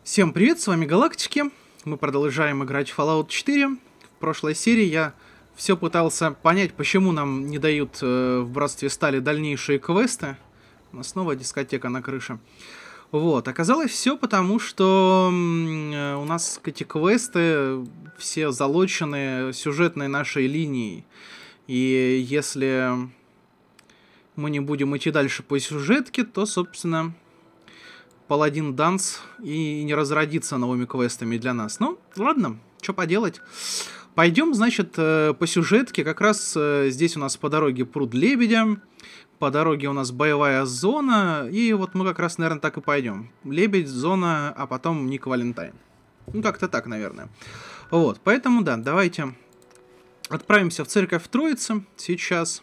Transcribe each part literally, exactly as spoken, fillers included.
Всем привет, с вами Галактики. Мы продолжаем играть в Fallout четыре. В прошлой серии я все пытался понять, почему нам не дают э, в Братстве Стали дальнейшие квесты. У нас снова дискотека на крыше. Вот, оказалось все потому, что э, у нас эти квесты все залочены сюжетной нашей линией. И если мы не будем идти дальше по сюжетке, то, собственно, Паладин Данс и не разродится новыми квестами для нас. Ну, ладно, что поделать. Пойдем, значит, по сюжетке. Как раз здесь у нас по дороге пруд Лебедя. По дороге у нас боевая зона. И вот мы как раз, наверное, так и пойдем. Лебедь, зона, а потом Ник Валентайн. Ну, как-то так, наверное. Вот, поэтому, да, давайте отправимся в церковь Троицы сейчас.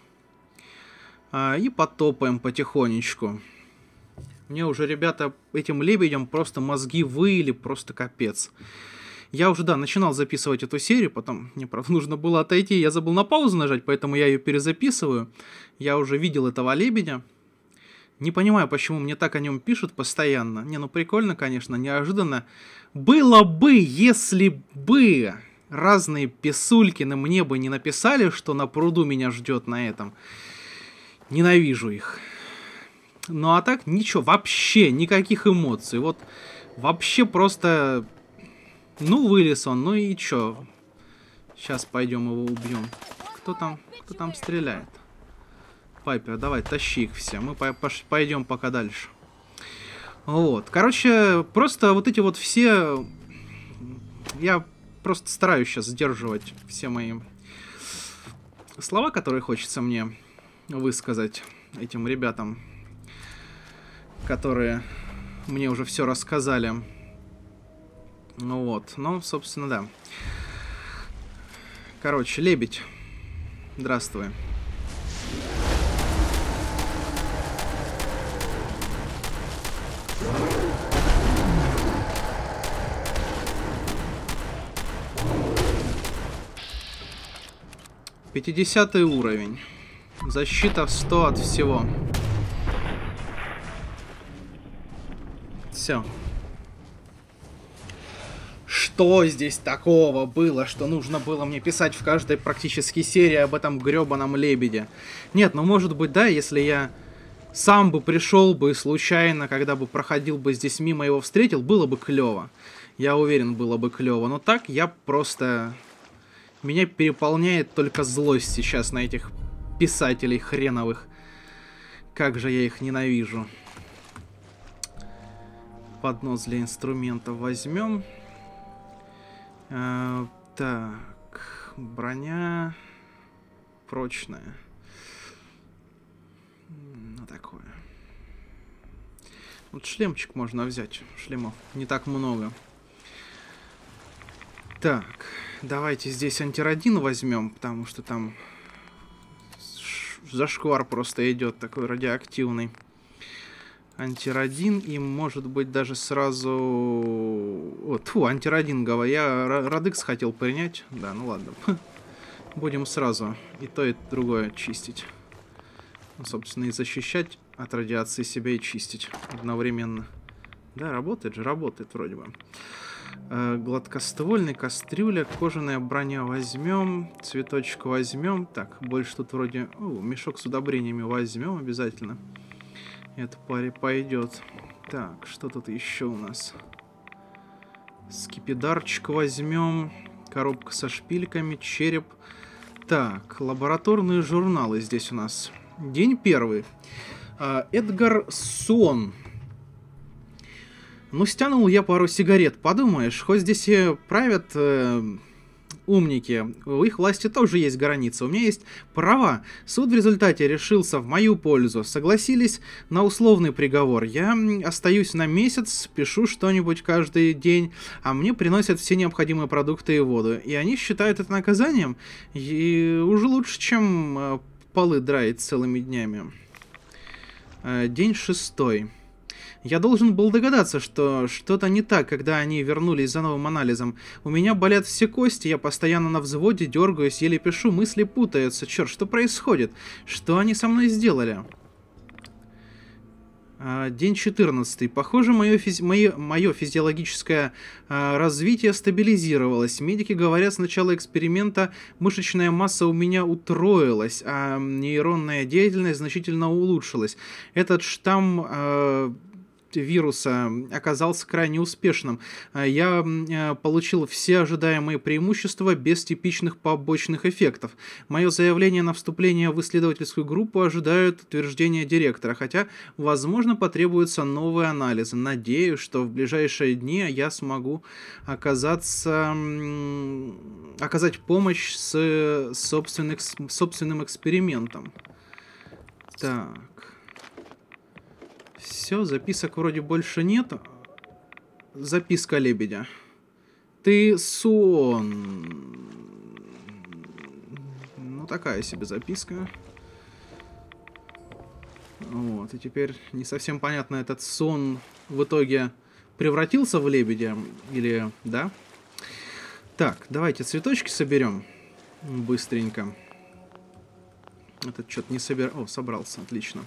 И потопаем потихонечку. Мне уже, ребята, этим лебедям просто мозги выили, просто капец. Я уже, да, начинал записывать эту серию, потом мне, правда, нужно было отойти, я забыл на паузу нажать, поэтому я ее перезаписываю. Я уже видел этого лебедя. Не понимаю, почему мне так о нем пишут постоянно. Не, ну прикольно, конечно, неожиданно. Было бы, если бы разные писулькины мне бы не написали, что на пруду меня ждет на этом. Ненавижу их. Ну а так ничего, вообще никаких эмоций. Вот вообще просто... Ну вылез он, ну и чё? Сейчас пойдем его убьем. Кто там, кто там стреляет? Пайпер, давай, тащи их все. Мы пойдем пока дальше. Вот, короче, просто вот эти вот все... Я просто стараюсь сейчас сдерживать все мои слова, которые хочется мне высказать этим ребятам, которые мне уже все рассказали. Ну вот, ну, собственно, да. Короче, лебедь. Здравствуй. пятидесятый уровень. Защита сто от всего. Все. Что здесь такого было, что нужно было мне писать в каждой практически серии об этом гребаном лебеде? Нет, ну может быть, да, если я сам бы пришел бы случайно, когда бы проходил бы здесь мимо, его встретил, было бы клево. Я уверен, было бы клево. Но так я просто... Меня переполняет только злость сейчас на этих писателей хреновых. Как же я их ненавижу. Поднос для инструментов возьмем. Э, так, броня прочная. Ну, такое. Вот шлемчик можно взять. Шлемов не так много. Так, давайте здесь антирадин возьмем, потому что там зашквар просто идет такой радиоактивный. Антирадин и, может быть, даже сразу... О, тьфу, антирадингово. Я радекс хотел принять. Да, ну ладно. Будем сразу и то, и другое чистить. Ну, собственно, и защищать от радиации себя, и чистить одновременно. Да, работает же, работает вроде бы. Э, гладкоствольный, кастрюля, кожаная броня возьмем. Цветочек возьмем. Так, больше тут вроде... О, мешок с удобрениями возьмем обязательно. Это паре пойдет. Так, что тут еще у нас? Скипидарчик возьмем. Коробка со шпильками, череп. Так, лабораторные журналы здесь у нас. День первый. А, Эдгар Сон. Ну, стянул я пару сигарет. Подумаешь, хоть здесь и правят... Э умники, у их власти тоже есть границы. У меня есть права. Суд в результате решился в мою пользу. Согласились на условный приговор. Я остаюсь на месяц, пишу что-нибудь каждый день, а мне приносят все необходимые продукты и воду. И они считают это наказанием. И уже лучше, чем полы драить целыми днями. День шестой. Я должен был догадаться, что что-то не так, когда они вернулись за новым анализом. У меня болят все кости, я постоянно на взводе, дергаюсь, еле пишу, мысли путаются. Черт, что происходит? Что они со мной сделали? День четырнадцатый. Похоже, мое, физи... мое... мое физиологическое а, развитие стабилизировалось. Медики говорят, с начала эксперимента мышечная масса у меня утроилась, а нейронная деятельность значительно улучшилась. Этот штамм а, вируса оказался крайне успешным. Я а, получил все ожидаемые преимущества без типичных побочных эффектов. Мое заявление на вступление в исследовательскую группу ожидают утверждения директора, хотя, возможно, потребуются новые анализы. Надеюсь, что в ближайшие дни я смогу оказаться, оказать помощь с собственным, собственным экспериментом. Так. Все, записок вроде больше нет. Записка лебедя. Ты сон. Ну, такая себе записка. Вот, и теперь не совсем понятно, этот сон в итоге превратился в лебедя или... Да? Так, давайте цветочки соберем быстренько. Этот что-то не собирал. О, собрался, отлично.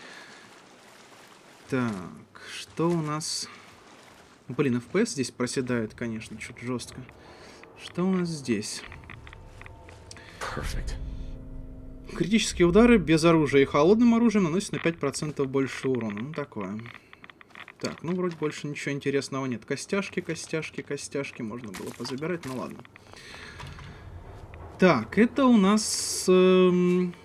Так, что у нас... Блин, эф пи эс здесь проседает, конечно, что-то жестко. Что у нас здесь? Perfect. Критические удары без оружия и холодным оружием наносят на пять процентов больше урона. Ну, такое. Так, ну, вроде больше ничего интересного нет. Костяшки, костяшки, костяшки. Можно было позабирать, ну ладно. Так, это у нас... Эм...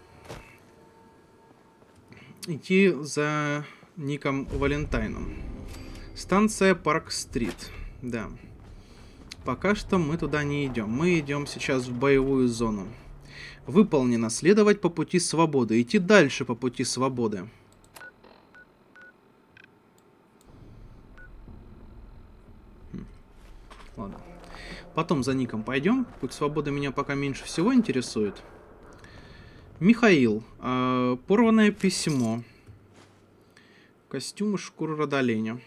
Идти за ником Валентайном. Станция Парк-стрит. Да. Пока что мы туда не идем. Мы идем сейчас в боевую зону. Выполнено. Следовать по пути свободы. Идти дальше по пути свободы. Хм. Ладно. Потом за ником пойдем. Путь свободы меня пока меньше всего интересует. Михаил. Э, порванное письмо. Костюм из шкуры родоленя.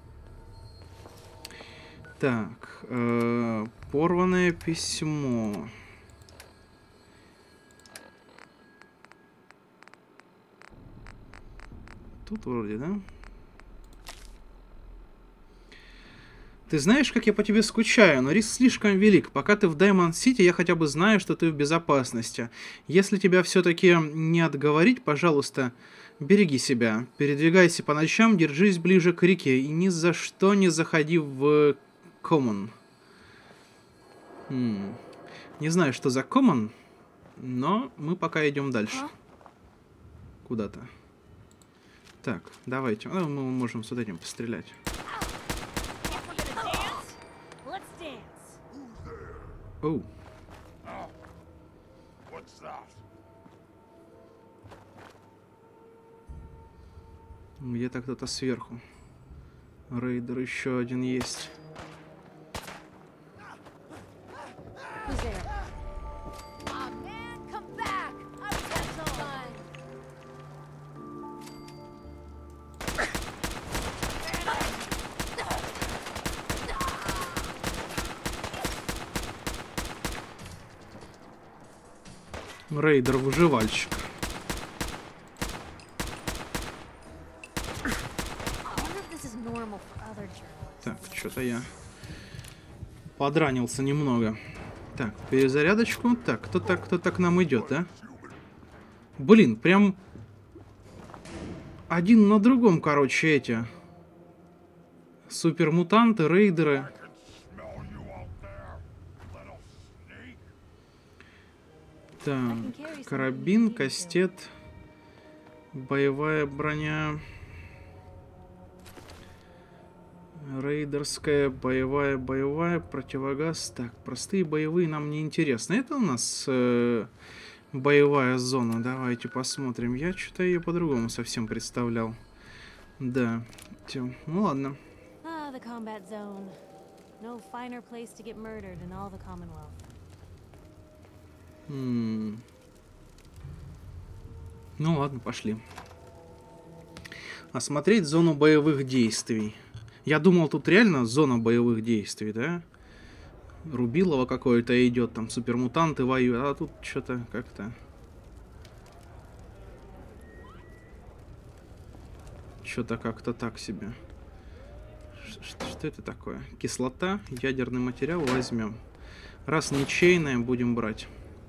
Так. Э, порванное письмо. Тут вроде, да? Ты знаешь, как я по тебе скучаю, но риск слишком велик. Пока ты в Даймонд-Сити, я хотя бы знаю, что ты в безопасности. Если тебя все-таки не отговорить, пожалуйста, береги себя. Передвигайся по ночам, держись ближе к реке и ни за что не заходи в Common. Хм. Не знаю, что за Common, но мы пока идем дальше. Куда-то. Так, давайте. А, мы можем с этим пострелять. Оу. Где-то кто-то сверху. Рейдер еще один есть. Рейдер-выживальщик. Так, что-то я подранился немного. Так, перезарядочку. Так, кто так, кто так к нам идет, да? Блин, прям один на другом, короче, эти супермутанты, рейдеры. Так, карабин, кастет, боевая броня, рейдерская, боевая, боевая, противогаз. Так, простые боевые нам не интересны. Это у нас э, боевая зона. Давайте посмотрим. Я что-то ее по-другому совсем представлял. Да, Тем. Ну ладно. Hmm. Ну ладно, пошли. Осмотреть зону боевых действий. Я думал, тут реально зона боевых действий, да? Рубилово какое-то идет, там супермутанты воюют, а тут что-то как-то... что-то как-то так себе. Что, что это такое? Кислота, ядерный материал возьмем. Раз ничейная, будем брать.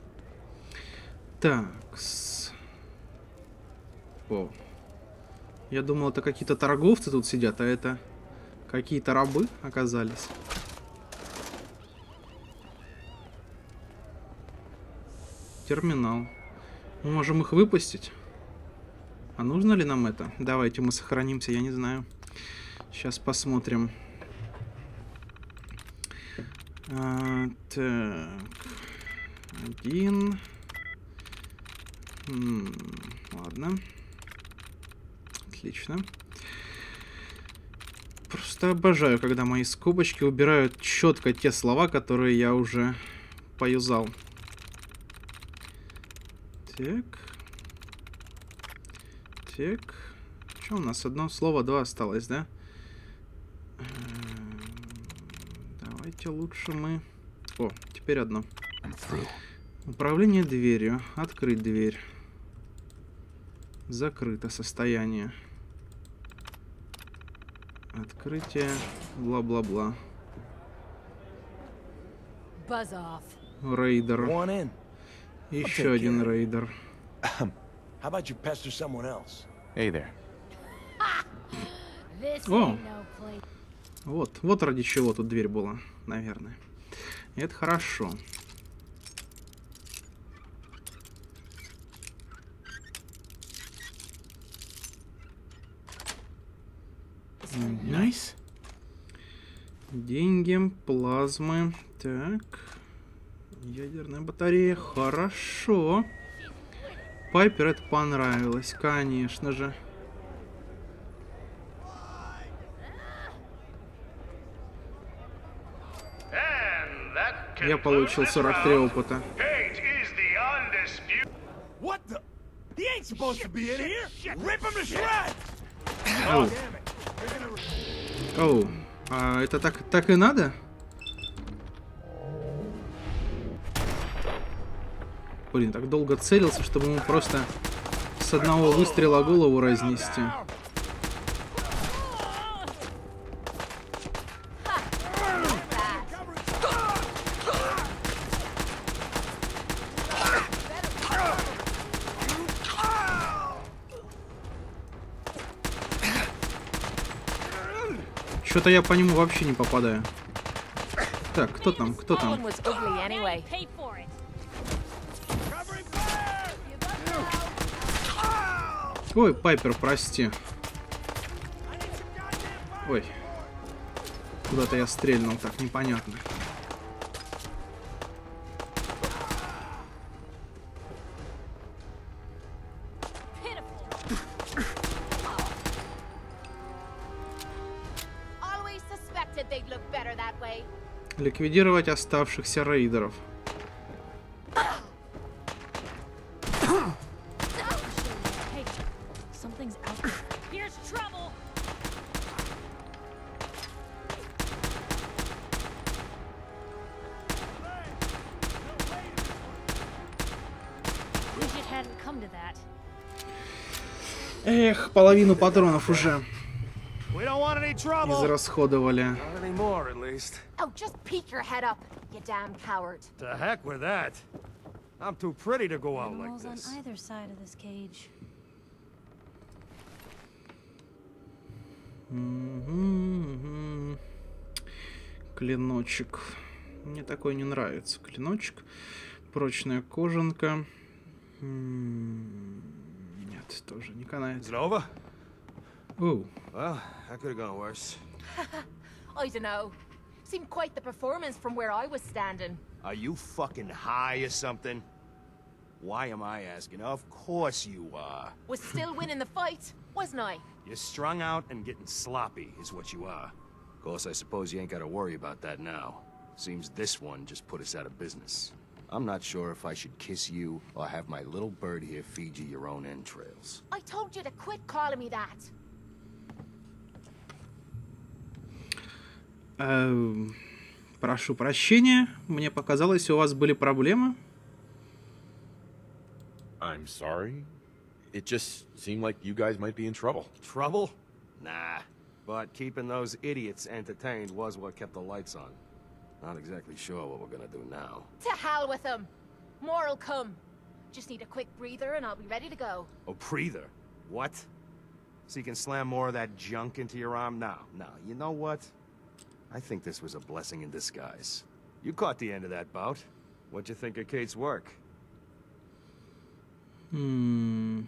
Так. -с. О. Я думал, это какие-то торговцы тут сидят, а это какие-то рабы оказались. Терминал. Мы можем их выпустить. А нужно ли нам это? Давайте мы сохранимся, я не знаю. Сейчас посмотрим. А, так. Один. М -м, ладно. Отлично. Просто обожаю, когда мои скобочки убирают четко те слова, которые я уже поюзал. Так. Так. Что у нас? Одно слово, два осталось, да? Давайте лучше мы... О, теперь одно. Управление дверью. Открыть дверь. Закрыто состояние. Открытие. Бла-бла-бла. Рейдер. Еще один рейдер. О! Вот, вот ради чего тут дверь была, наверное. И это хорошо. Nice. Деньги, плазмы. Так. Ядерная батарея. Хорошо. Пайпер это понравилось, конечно же. Я получил сорок три опыта. Оу. Оу. А это так, так и надо? Блин, так долго целился, чтобы ему просто с одного выстрела голову разнести. Что-то я по нему вообще не попадаю. Так, кто там? Кто там? Ой, Пайпер, прости. Ой. Куда-то я стрельнул, так непонятно. Ликвидировать оставшихся рейдеров. Эх, половину патронов уже израсходовали. Oh, just peek your head up, you damn coward. To heck with that. I'm too pretty to go out like this. On either side of this cage. Mm-hmm. Клиночек. Мне такой не нравится. Клиночек. Прочная кожанка. Нет, тоже не канает. Is Oh. Well, that could have gone worse. I don't know. Seemed quite the performance from where I was standing. Are you fucking high or something? Why am I asking? Of course you are. Was still winning the fight, wasn't I? You're strung out and getting sloppy is what you are. Of course, I suppose you ain't gotta worry about that now. Seems this one just put us out of business. I'm not sure if I should kiss you or have my little bird here feed you your own entrails. I told you to quit calling me that. Эм, прошу прощения, мне показалось, у вас были проблемы. I'm sorry. It just seemed like you guys might be in trouble. Trouble? Nah, but keeping those idiots entertained was what kept the lights on. Not exactly sure what we're gonna do now. To hell with them. More'll come. Just need a quick breather and I'll be ready to go. A breather? What? So you can slam more of that junk into your arm now? No, you know what? I think this was a blessing in disguise. You caught the end of that bout. What'd you think of Kate's work? Hmm.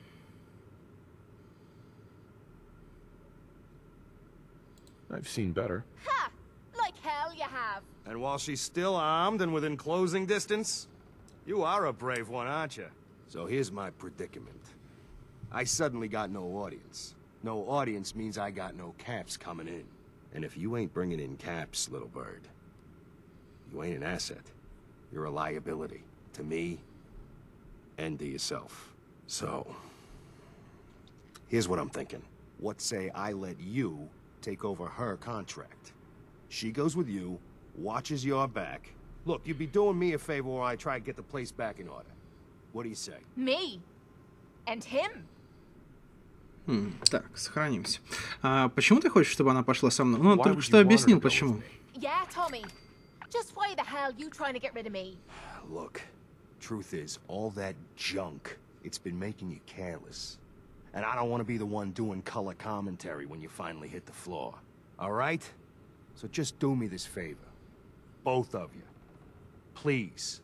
I've seen better. Ha! Like hell you have. And while she's still armed and within closing distance, you are a brave one, aren't you? So here's my predicament. I suddenly got no audience. No audience means I got no caps coming in. And if you ain't bringing in caps, little bird, you ain't an asset. You're a liability to me and to yourself. So, here's what I'm thinking. What say I let you take over her contract? She goes with you, watches your back. Look, you'd be doing me a favor while I try to get the place back in order. What do you say? Me. And him. Хм, так, сохранимся. А почему ты хочешь, чтобы она пошла со мной? Ну, он Why только would что you want her объяснил, to go почему. with me? Yeah, Tommy. Just why the hell you trying to get rid of me? Look, truth is, all that junk, it's been making you careless. And I don't want to be the one doing color commentary when you finally hit the floor. All right? So just do me this favor. Both of you. Please.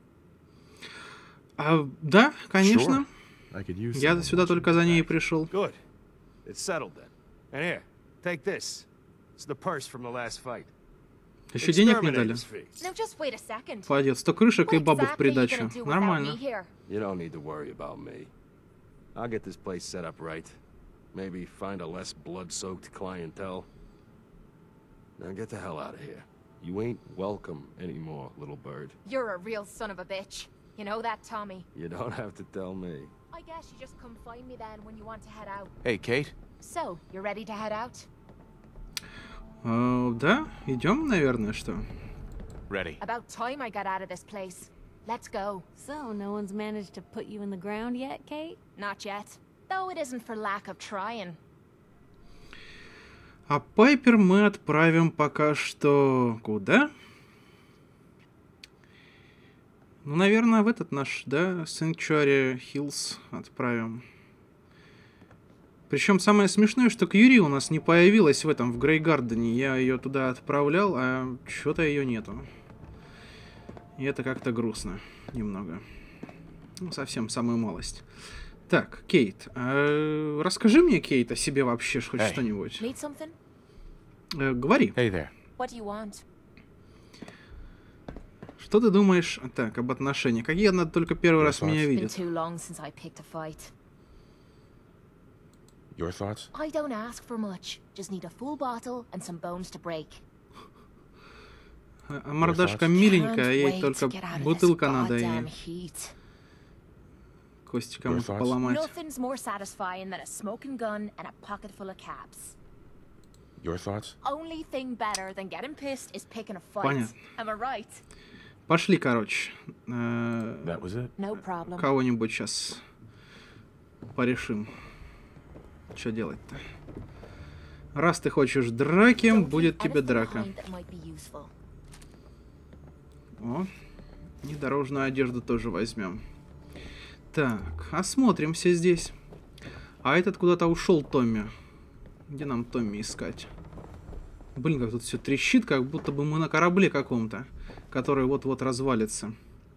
А, да, конечно. I could use Я someone сюда watching только за my ней и back. пришел. Good. It's settled then. And here, take this. It's the purse from the last fight. Еще денег не дали. Exterminator's fee. Now just wait a second. Пойдет сто крышек и What бабу в exactly are you придачу. gonna do without Нормально. me here? You don't need to worry about me. I'll get this place set up right. Maybe find a less blood-soaked clientele. Now get the hell out of here. You ain't welcome anymore, little bird. You're a real son of a bitch. You know that, Tommy? You don't have to tell me. I guess you just come find me then when you want to head out. Hey, Kate. So, you're ready to head out? А, да, идем, наверное, что? Ready. About time I got out of this place. Let's go. So, no one's managed to put you in the ground yet, Kate? Not yet. Though it isn't for lack of trying. А Пайпер мы отправим пока что... Куда? Ну, наверное, в этот наш, да, Sanctuary Hills отправим. Причем самое смешное, что Кьюри у нас не появилась в этом, в Грейгардене. Я ее туда отправлял, а что-то ее нету. И это как-то грустно немного. Ну, совсем самую малость. Так, Кейт. А расскажи мне, Кейт, о себе вообще хоть Эй. что-нибудь. Need something? Э, говори. Hey there. What do you want? Что ты думаешь, так, об отношениях? Какие она только первый Your раз меня thoughts? Been видит? too long since I picked a fight. Your thoughts? I don't ask for much. Just need a full bottle and some bones to break. А а мордашка thoughts? миленькая, а Can't ей wait только to get out of this бутылка надо и goddamn heat. кости Your кому-то thoughts? поломать. Nothing's more satisfying than a smoking gun and a pocket full of caps. Your thoughts? Only thing better than getting pissed is picking a fight. Понятно. Am I right? Пошли, короче. Э, That was it? No problem. Кого-нибудь сейчас порешим. Что делать-то? Раз ты хочешь драки, Don't будет leave тебе anything драка. behind that might be useful. О, и дорожную одежду тоже возьмем. Так, осмотримся здесь. А этот куда-то ушел, Томми. Где нам Томми искать? Блин, как тут все трещит, как будто бы мы на корабле каком-то, который вот-вот развалится.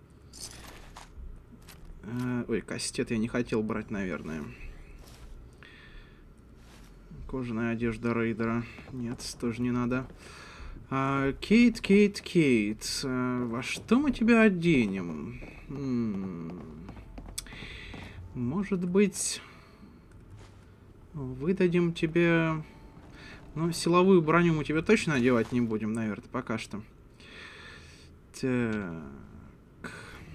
Э, ой, кастет я не хотел брать, наверное. Кожаная одежда рейдера. Нет, тоже не надо. А, Кейт, Кейт, Кейт. А, во что мы тебя оденем? М-м. Может быть, выдадим тебе... Ну, силовую броню мы тебе точно одевать не будем, наверное, пока что. Так.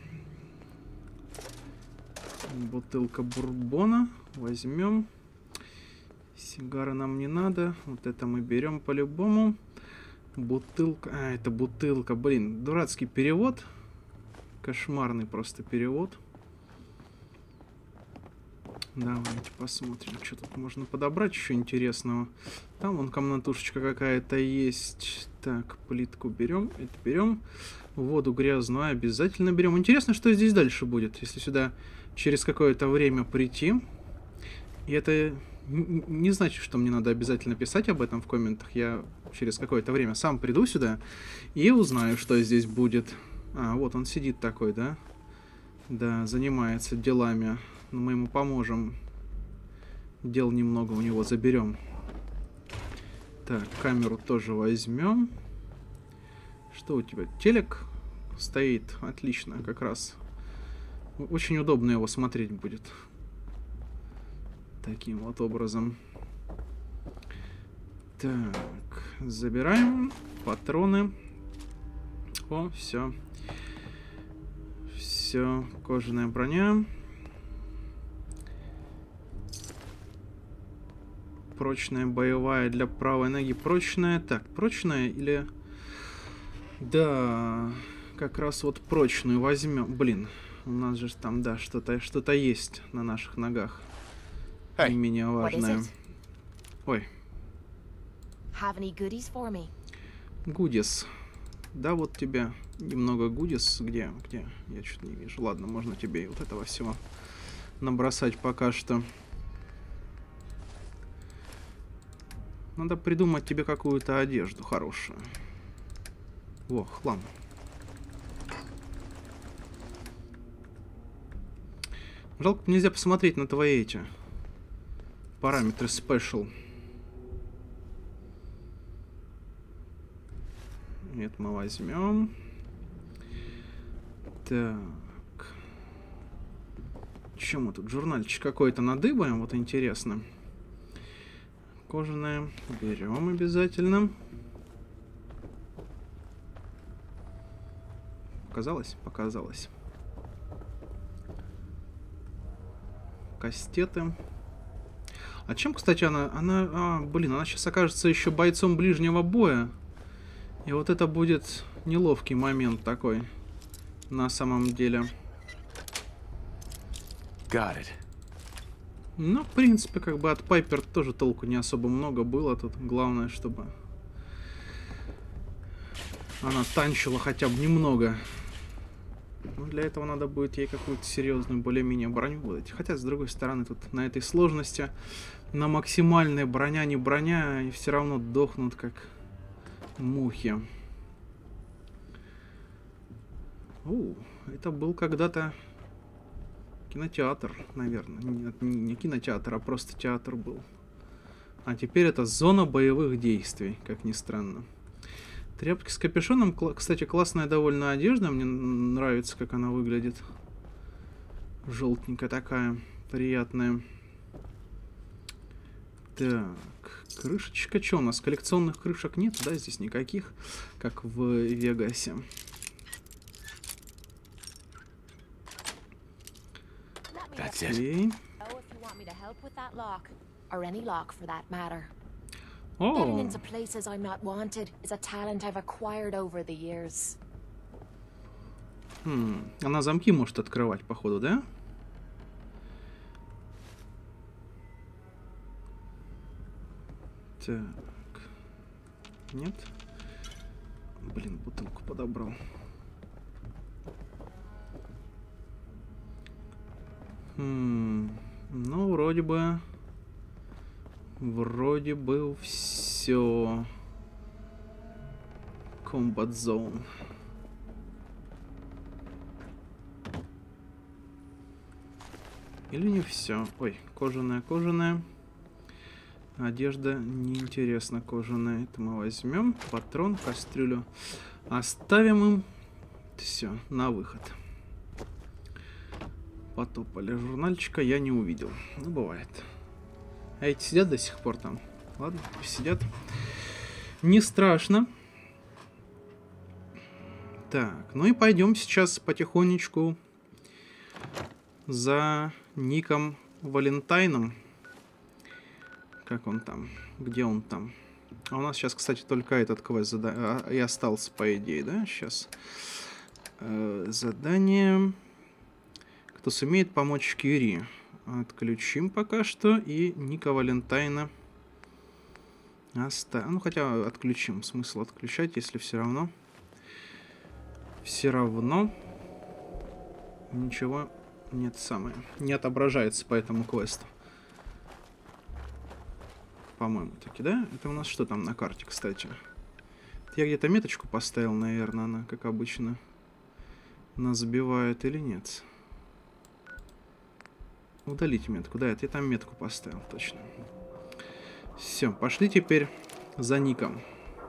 Бутылка бурбона. Возьмем. Сигары нам не надо. Вот это мы берем по-любому. Бутылка. А, это бутылка. Блин, дурацкий перевод. Кошмарный просто перевод. Давайте посмотрим, что тут можно подобрать еще интересного. Там вон комнатушечка какая-то есть. Так, плитку берем, это берем. Воду грязную обязательно берем. Интересно, что здесь дальше будет, если сюда через какое-то время прийти. И это не значит, что мне надо обязательно писать об этом в комментах. Я через какое-то время сам приду сюда и узнаю, что здесь будет. А, вот он сидит такой, да? Да, занимается делами. Но мы ему поможем. Дел немного у него заберем. Так, камеру тоже возьмем. Что у тебя? Телек стоит. Отлично, как раз. Очень удобно его смотреть будет. Таким вот образом. Так, забираем патроны. О, все. Все, кожаная броня. Прочная боевая для правой ноги. Прочная. Так, прочная или... Да, как раз вот прочную возьмем. Блин, у нас же там, да, что-то что-то есть на наших ногах. Hey, не менее важное. Ой. Have any goodies for me? Гудис. Да, вот тебе немного гудис. Где? Где? Я что-то не вижу. Ладно, можно тебе и вот этого всего набросать пока что. Надо придумать тебе какую-то одежду хорошую. Во, хлам. Жалко, нельзя посмотреть на твои эти параметры Special. Нет, мы возьмем. Так. Чем мы тут? Журнальчик какой-то надыбаем, вот интересно. Кожаное берем обязательно. Показалось? Показалось. Кастеты. А чем, кстати, она... она а, блин, она сейчас окажется еще бойцом ближнего боя. И вот это будет неловкий момент такой. На самом деле. Got it. Ну, в принципе, как бы от Пайпер тоже толку не особо много было. Тут главное, чтобы она танчила хотя бы немного. Но для этого надо будет ей какую-то серьезную более-менее броню выдать. Хотя, с другой стороны, тут на этой сложности на максимальной броня, не броня, и все равно дохнут как мухи. У, это был когда-то кинотеатр, наверное. Нет, не кинотеатр, а просто театр был. А теперь это зона боевых действий, как ни странно. Тряпки с капюшоном. Кстати, классная довольно одежда. Мне нравится, как она выглядит. Желтенькая такая. Приятная. Так. Крышечка. Что у нас? Коллекционных крышек нет, да? Здесь никаких, как в Вегасе. That's it. Окей. Getting О, into places I'm not wanted is a talent I've acquired over the years. хм. Она замки может открывать, походу, да? Так. Нет? Блин, бутылку подобрал. Хм. Ну, вроде бы... Вроде бы все. Combat Zone. Или не все? Ой, кожаная, кожаная. Одежда неинтересно кожаная. Это мы возьмем. Патрон, кастрюлю. Оставим им. Все, на выход. Потопали. Журнальчика я не увидел. Ну, бывает. А эти сидят до сих пор там. Ладно, сидят. Не страшно. Так, ну и пойдем сейчас потихонечку за Ником Валентайном. Как он там? Где он там? А у нас сейчас, кстати, только этот квест зада... и остался, по идее, да? Сейчас. Э, задание. Кто сумеет помочь Кири? отключим пока что. И Ника Валентайна оставим. Ну, хотя отключим. Смысл отключать, если все равно... Все равно... Ничего нет самое. Не отображается по этому квесту. По-моему, таки, да? Это у нас что там на карте, кстати? Я где-то меточку поставил, наверное, она, как обычно, нас сбивает или нет. Удалить метку. Да, это я там метку поставил, точно. Все, пошли теперь за Ником.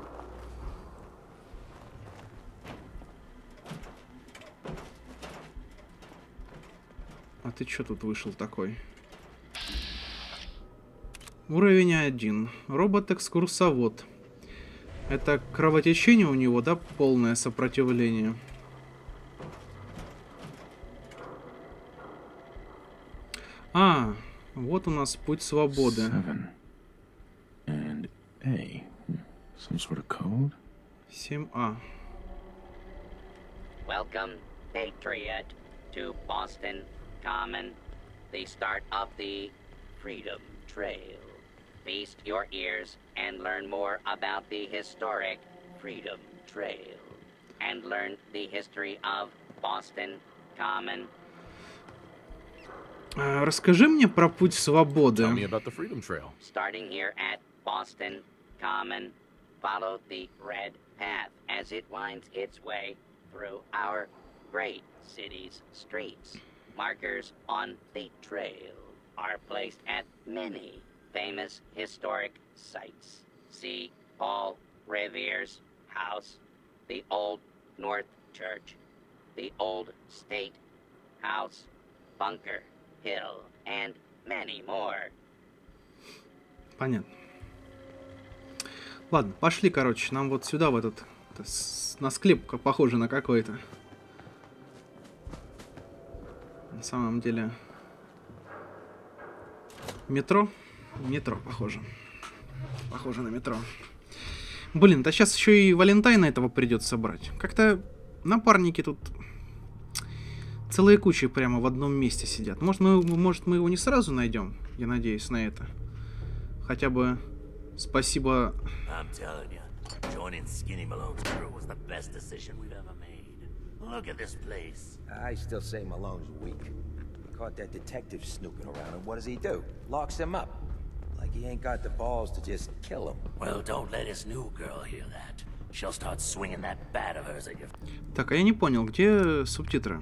А ты что тут вышел такой? Уровень один. Робот-экскурсовод. Это кровотечение у него, да? Полное сопротивление. А, вот у нас путь свободы. семь А. Welcome, Patriot, to Boston Common, the start of the Freedom Trail. Feast your ears and learn more about the historic Freedom Trail. And learn the history of Boston Common. А, расскажи мне про путь свободы. Tell me about the Freedom Trail. Starting here at Boston Common, follow the red path as it winds its way through our great city's streets. Markers on the trail are placed at many famous historic sites. See Paul Revere's house, the Old North Church, the Old State House, Bunker Hill, and many more. Понятно. Ладно, пошли, короче, нам вот сюда, в этот... Это, с, на склеп похоже на какой-то. На самом деле... Метро? Метро, похоже. Похоже на метро. Блин, да сейчас еще и Валентайна этого придется брать. Как-то напарники тут... Целые кучи прямо в одном месте сидят. Может мы, может, мы его не сразу найдем? Я надеюсь на это. Хотя бы спасибо... Joining Skinny Malone's crew was the best decision we've ever made. Look at this place. I still say Malone's weak. He caught that detective snooping around, and what does he do? Locks him up. Like he ain't got the balls to just kill him. Well, don't let his new girl hear that. She'll start swinging that bat of hers at you. Так, а я не понял, где субтитры?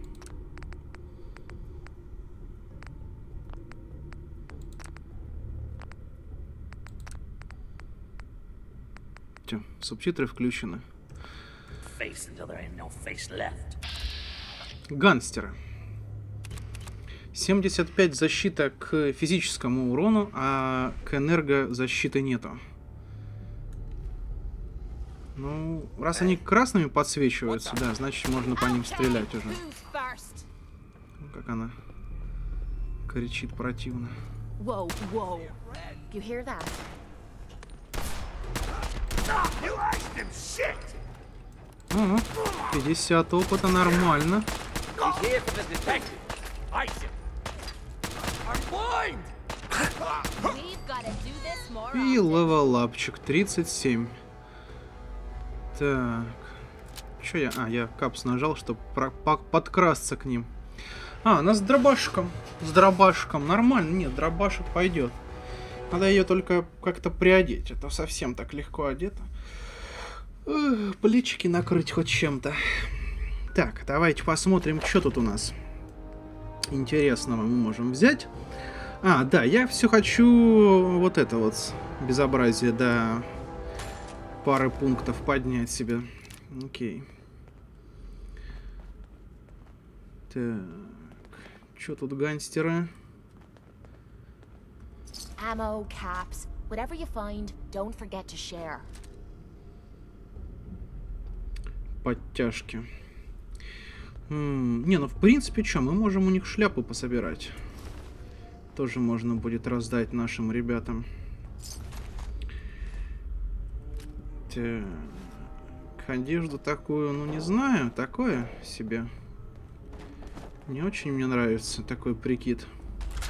Все, субтитры включены. Гангстеры. семьдесят пять защита к физическому урону, а к энергозащиты нету. Ну, раз они красными подсвечиваются, да, значит можно по ним стрелять уже. Ну, как она кричит противно. Whoa, whoa. You hear that? Ага, пятьдесят опыта, нормально. И левелапчик тридцать семь. Так. Че я? А, я капс нажал, чтобы подкрасться к ним. А, она с дробашком. С дробашком. Нормально. Нет, дробашек пойдет. Надо ее только как-то приодеть. Это совсем так легко одето. Эх, плечики накрыть хоть чем-то. Так, давайте посмотрим, что тут у нас интересного мы можем взять. А, да, я все хочу вот это вот безобразие до пары пунктов поднять себе. Окей. Так, что тут гангстеры? Ammo, caps, whatever you find, don't forget to share. Подтяжки. М-м, не, ну в принципе, что, мы можем у них шляпу пособирать. Тоже можно будет раздать нашим ребятам. Так. Одежду такую, ну не знаю, такое себе. Не очень мне нравится такой прикид.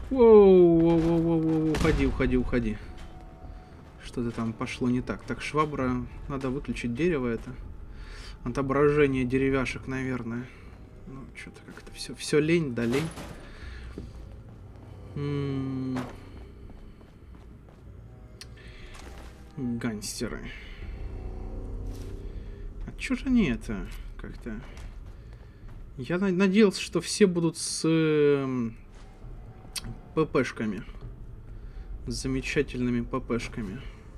Воу, воу, воу, воу, воу, уходи, уходи, уходи. Что-то там пошло не так. Так, швабра, надо выключить дерево это. Отображение деревяшек, наверное. Ну, что-то как-то все, все лень, да лень. М-м- Гангстеры. А чё же они это как-то... Я на- надеялся, что все будут с э, ППшками. С замечательными ППшками.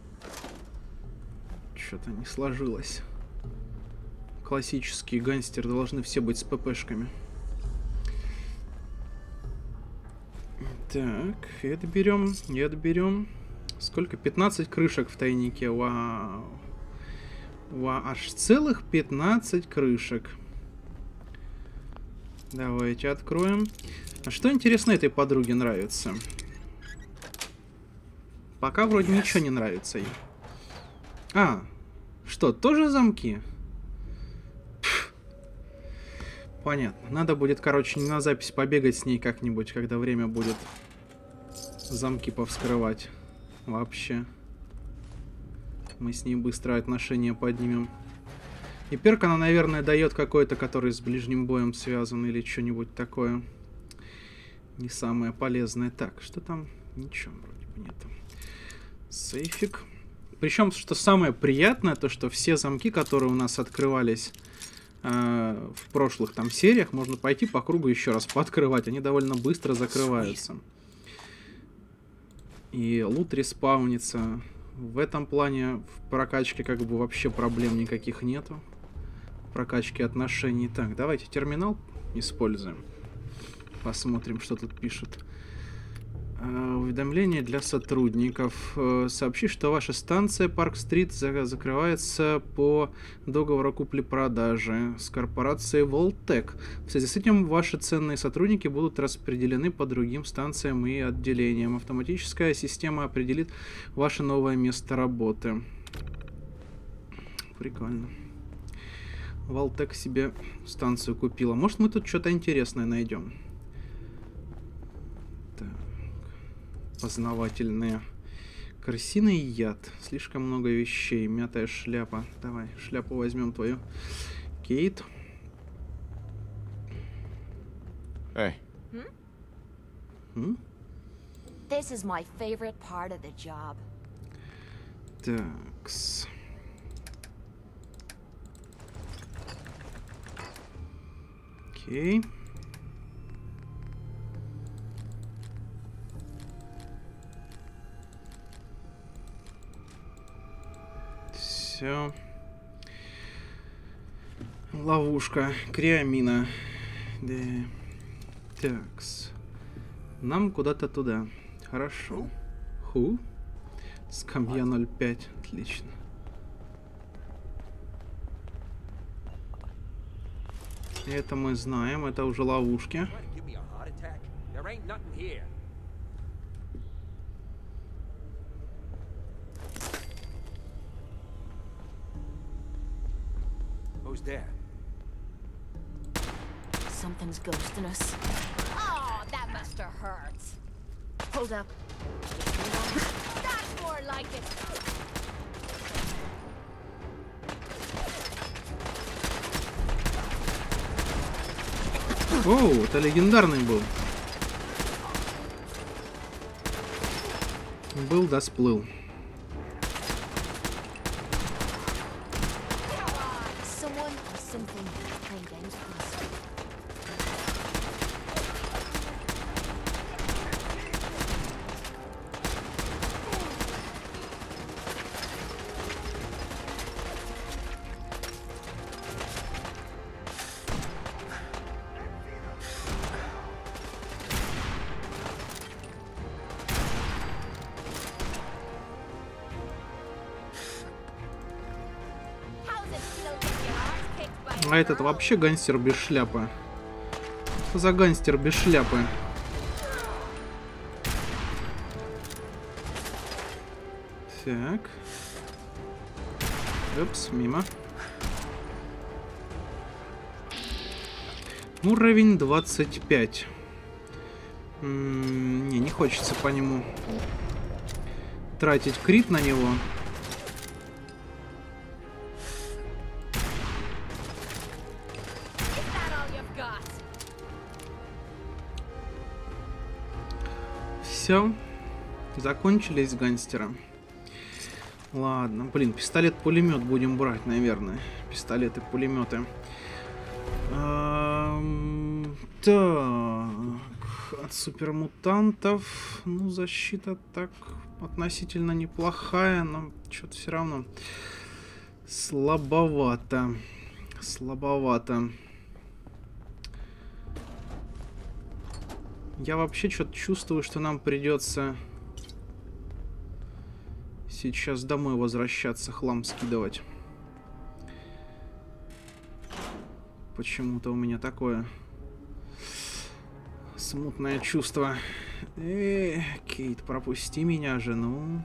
Что-то не сложилось. Классические гангстеры должны все быть с ППшками. Так, это берем, это берем. Сколько? пятнадцать крышек в тайнике. Вау. Вау, аж целых пятнадцать крышек. Давайте откроем. А что интересно этой подруге нравится? Пока вроде ничего не нравится ей. А, что, тоже замки? Пфф. Понятно. Надо будет, короче, на запись побегать с ней как-нибудь, когда время будет замки повскрывать. Вообще. Мы с ней быстро отношения поднимем. И перк она, наверное, дает какой-то, который с ближним боем связан или что-нибудь такое. Не самое полезное. Так, что там? Ничего вроде бы нету. Сейфик. Причем, что самое приятное, то что все замки, которые у нас открывались э, в прошлых там сериях, можно пойти по кругу еще раз пооткрывать. Они довольно быстро закрываются. И лут респаунится. В этом плане в прокачке как бы вообще проблем никаких нету. Прокачки отношений. Так, давайте терминал используем. Посмотрим, что тут пишут. Уведомление для сотрудников. Сообщи, что ваша станция Парк-стрит закрывается по договору купли-продажи с корпорацией Волтек. В связи с этим ваши ценные сотрудники будут распределены по другим станциям и отделениям. Автоматическая система определит ваше новое место работы. Прикольно. Волтек себе станцию купила. Может, мы тут что-то интересное найдем. Познавательные. Крысиный яд. Слишком много вещей. Мятая шляпа. Давай, шляпу возьмем твою. Кейт. Hey. Hmm? М? This is my favorite part of the job. Такс. Окей. Все. Ловушка. Криамина. Да. Такс. Нам куда-то туда. Хорошо. Ху. Скамья ноль пять. Отлично. Это мы знаем. Это уже ловушки. There. Something's ghosting us. Oh, that must have hurt. Hold up. That's more like it. Оу, это легендарный был. Был да сплыл. А этот вообще гангстер без шляпы. Что за гангстер без шляпы? Так. Упс, мимо. Уровень двадцать пять. М-м, не, не хочется по нему тратить крит на него. Все. Закончились гангстеры. Ладно, блин, пистолет-пулемет будем брать, наверное. Пистолеты-пулеметы. Эм, так. От супермутантов. Ну, защита так относительно неплохая, но что-то все равно слабовато. Слабовато. Я вообще что-то чувствую, что нам придется сейчас домой возвращаться, хлам скидывать. Почему-то у меня такое смутное чувство. Эх, Кейт, пропусти меня же, ну.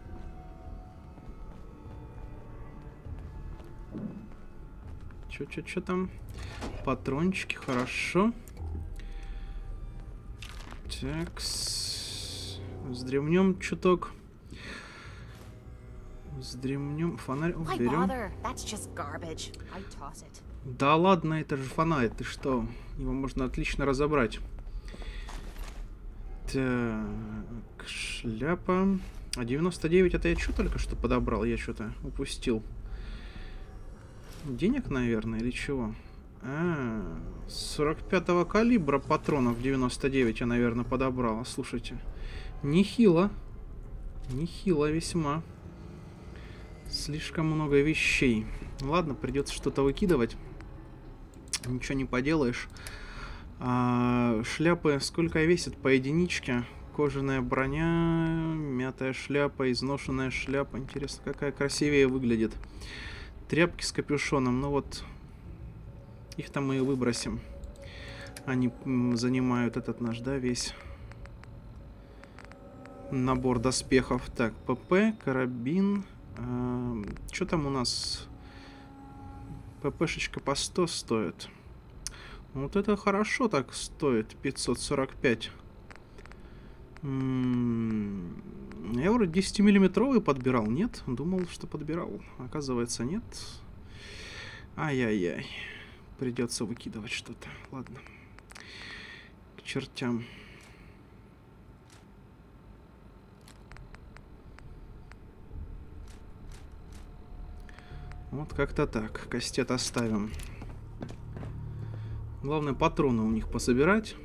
Чё-чё-чё там? Патрончики, хорошо. Так, вздремнем чуток. Вздремнем. Фонарь уберем. Да ладно, это же фонарь, ты что? Его можно отлично разобрать. Так, шляпа. А девяносто девять это я что только что подобрал? Я что-то упустил. Денег, наверное, или чего? А, сорок пятого калибра патронов девяносто девять я, наверное, подобрал. Слушайте, нехило. Нехило весьма. Слишком много вещей. Ладно, придется что-то выкидывать. Ничего не поделаешь. А, шляпы сколько весит по единичке? Кожаная броня, мятая шляпа, изношенная шляпа. Интересно, какая красивее выглядит. Тряпки с капюшоном. Ну вот... Их-то мы и выбросим. Они занимают этот наш, да, весь набор доспехов. Так, ПП, карабин. Э, что там у нас? ППшечка по сто стоит. Вот это хорошо так стоит. пятьсот сорок пять. М-м, я вроде десятимиллиметровый подбирал. Нет? Думал, что подбирал. Оказывается, нет. Ай-яй-яй. Придется выкидывать что-то. Ладно. К чертям. Вот как-то так. Кастет оставим. Главное, патроны у них пособирать.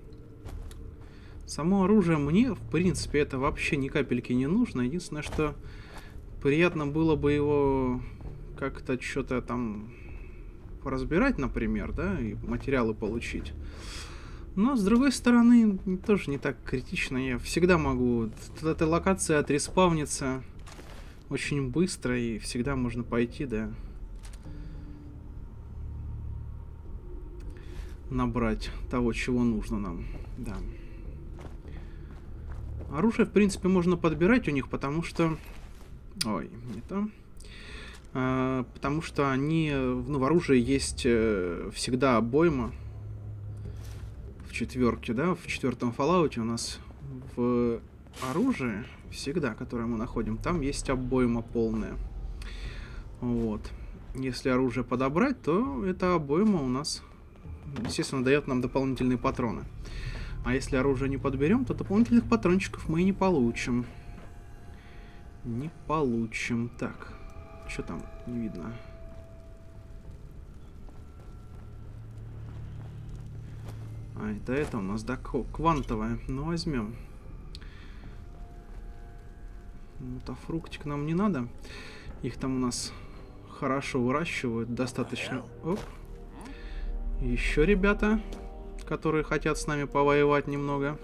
Само оружие мне, в принципе, это вообще ни капельки не нужно. Единственное, что приятно было бы его как-то что-то там... разбирать, например, да, и материалы получить. Но, с другой стороны, тоже не так критично. Я всегда могу... Эта локация отреспавнится очень быстро, и всегда можно пойти, да, набрать того, чего нужно нам. Да. Оружие, в принципе, можно подбирать у них, потому что... Ой, не то... Uh, потому что они, ну, в оружии есть uh, всегда обойма. В четверке, да, в четвертом Fallout у нас в оружии всегда, которое мы находим, там есть обойма полная. Вот. Если оружие подобрать, то эта обойма у нас, естественно, дает нам дополнительные патроны. А если оружие не подберем, то дополнительных патрончиков мы и не получим. Не получим. Так. Что там? Не видно. А, это это у нас, да, квантовая. Ну, возьмем. Мутафруктик нам не надо. Их там у нас хорошо выращивают. Достаточно. Оп. Еще ребята, которые хотят с нами повоевать немного.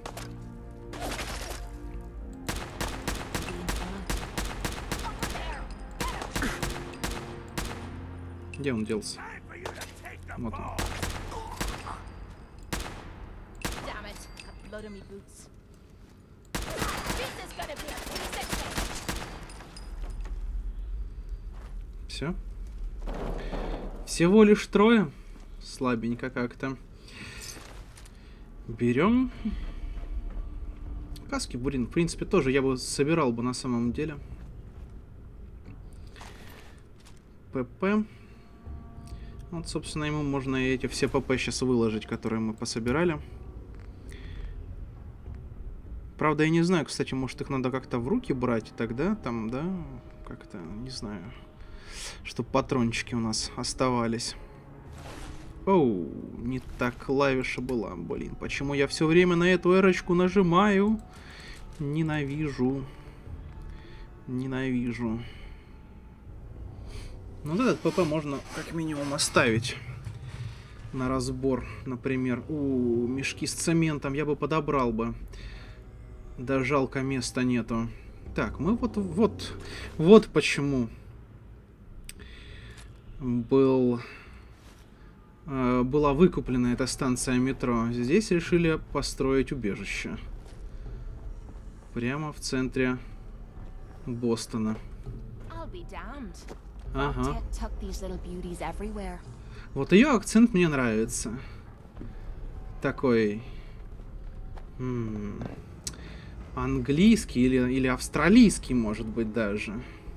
Где он делся? Вот он. Все. Всего лишь трое. Слабенько как-то. Берем. каски, блин, в принципе, тоже я бы собирал бы на самом деле. ПП. Вот, собственно, ему можно и эти все ПП сейчас выложить, которые мы пособирали. Правда, я не знаю, кстати, может их надо как-то в руки брать, и тогда там, да, как-то, не знаю, чтобы патрончики у нас оставались. Оу, не так клавиша была, блин. Почему я все время на эту эрочку нажимаю? Ненавижу. Ненавижу. Ну, этот ПП можно как минимум оставить на разбор. Например, у мешки с цементом я бы подобрал бы. Да жалко, места нету. Так, мы вот, вот, вот почему был... была выкуплена эта станция метро. Здесь решили построить убежище. Прямо в центре Бостона. Ага. Вот ее акцент мне нравится. Такой... М -м, английский или, или австралийский, может быть, даже.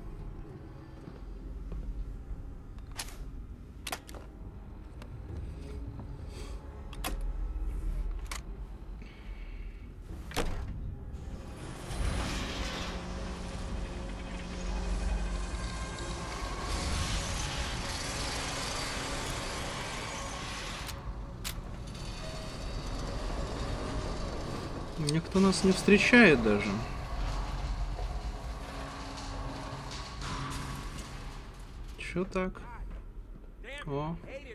Никто нас не встречает даже. Чё так? О.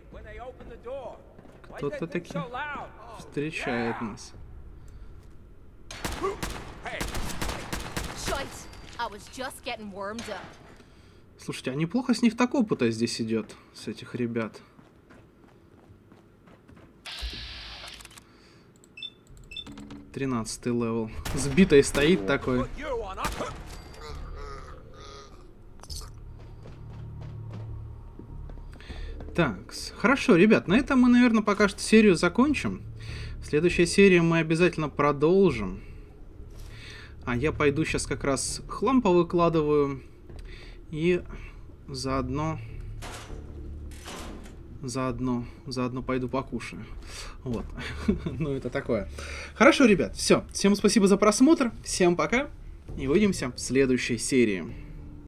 Кто-то таки встречает нас. Слушайте, а неплохо с них так опыта здесь идет, с этих ребят. тринадцатый левел. Сбитый стоит такой. Так, хорошо, ребят, на этом мы, наверное, пока что серию закончим. В следующей серии мы обязательно продолжим. А я пойду сейчас как раз хлам повыкладываю. И заодно... Заодно, заодно пойду покушаю. Вот. Ну, это такое. Хорошо, ребят, все. Всем спасибо за просмотр. Всем пока. И увидимся в следующей серии.